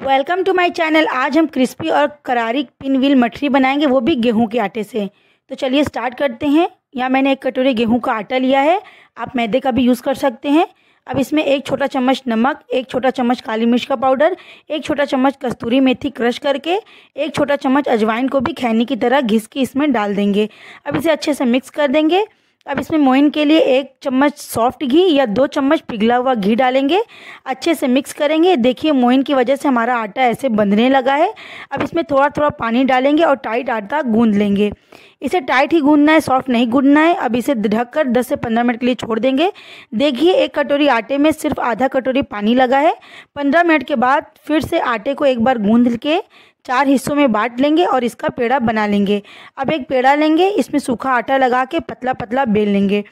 Welcome to my channel. आज हम crispy और करारी पिनव्हील मठरी बनाएंगे, वो भी गेहूं के आटे से। तो चलिए स्टार्ट करते हैं। यहाँ मैंने 1 कटोरी गेहूं का आटा लिया है, आप मैदे का भी यूज़ कर सकते हैं। अब इसमें 1 छोटा चम्मच नमक, 1 छोटा चम्मच काली मिर्च का पाउडर, 1 छोटा चम्मच कस्तूरी मेथी क्रश करके, 1 छोटा चम्मच अजवाइन को भी खैनी की तरह घिस के इसमें डाल देंगे। अब इसे अच्छे से मिक्स कर देंगे। अब इसमें मोइन के लिए 1 चम्मच सॉफ्ट घी या 2 चम्मच पिघला हुआ घी डालेंगे। अच्छे से मिक्स करेंगे। देखिए मोइन की वजह से हमारा आटा ऐसे बंधने लगा है। अब इसमें थोड़ा थोड़ा पानी डालेंगे और टाइट आटा गूंद लेंगे। इसे टाइट ही गूंदना है, सॉफ्ट नहीं गूंदना है। अब इसे ढककर 10 से 15 मिनट के लिए छोड़ देंगे। देखिए 1 कटोरी आटे में सिर्फ आधा कटोरी पानी लगा है। 15 मिनट के बाद फिर से आटे को एक बार गूंद के 4 हिस्सों में बांट लेंगे और इसका पेड़ा बना लेंगे। अब एक पेड़ा लेंगे, इसमें सूखा आटा लगा के पतला पतला बेल लेंगे।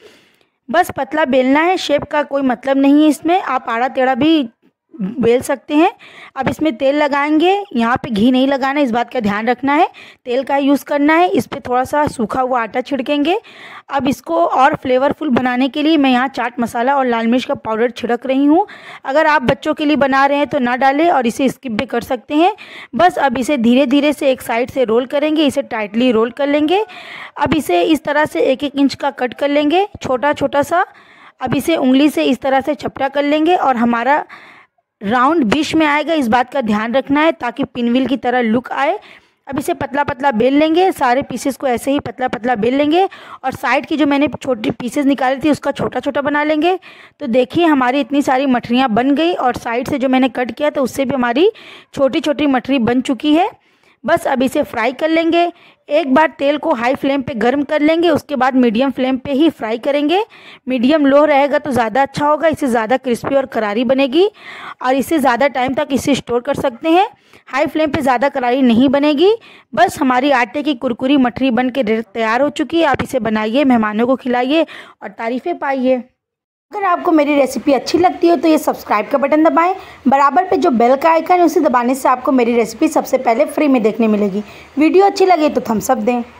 बस पतला बेलना है, शेप का कोई मतलब नहीं है इसमें, आप आड़ा टेढ़ा भी बेल सकते हैं। अब इसमें तेल लगाएंगे, यहाँ पे घी नहीं लगाना, इस बात का ध्यान रखना है, तेल का यूज़ करना है। इस पर थोड़ा सा सूखा हुआ आटा छिड़केंगे। अब इसको और फ्लेवरफुल बनाने के लिए मैं यहाँ चाट मसाला और लाल मिर्च का पाउडर छिड़क रही हूँ। अगर आप बच्चों के लिए बना रहे हैं तो ना डालें और इसे स्किप भी कर सकते हैं। बस अब इसे धीरे धीरे से एक साइड से रोल करेंगे, इसे टाइटली रोल कर लेंगे। अब इसे इस तरह से 1-1 इंच का कट कर लेंगे, छोटा छोटा सा। अब इसे उंगली से इस तरह से चपटा कर लेंगे और हमारा राउंड बीच में आएगा, इस बात का ध्यान रखना है ताकि पिनव्हील की तरह लुक आए। अब इसे पतला पतला बेल लेंगे, सारे पीसेस को ऐसे ही पतला पतला बेल लेंगे और साइड की जो मैंने छोटी पीसेस निकाली थी उसका छोटा छोटा बना लेंगे। तो देखिए हमारी इतनी सारी मठरियाँ बन गई और साइड से जो मैंने कट किया था उससे भी हमारी छोटी छोटी मठरी बन चुकी है। बस अब इसे फ्राई कर लेंगे। एक बार तेल को हाई फ्लेम पे गर्म कर लेंगे, उसके बाद मीडियम फ्लेम पे ही फ्राई करेंगे। मीडियम लो रहेगा तो ज़्यादा अच्छा होगा, इससे ज़्यादा क्रिस्पी और करारी बनेगी और इसे ज़्यादा टाइम तक इसे स्टोर कर सकते हैं। हाई फ्लेम पे ज़्यादा करारी नहीं बनेगी। बस हमारी आटे की कुरकुरी मठरी बन के तैयार हो चुकी है। आप इसे बनाइए, मेहमानों को खिलाइए और तारीफ़ें पाइए। अगर आपको मेरी रेसिपी अच्छी लगती हो तो ये सब्सक्राइब का बटन दबाएं। बराबर पे जो बेल का आइकन है उसे दबाने से आपको मेरी रेसिपी सबसे पहले फ्री में देखने मिलेगी। वीडियो अच्छी लगे तो थम्स अप दें।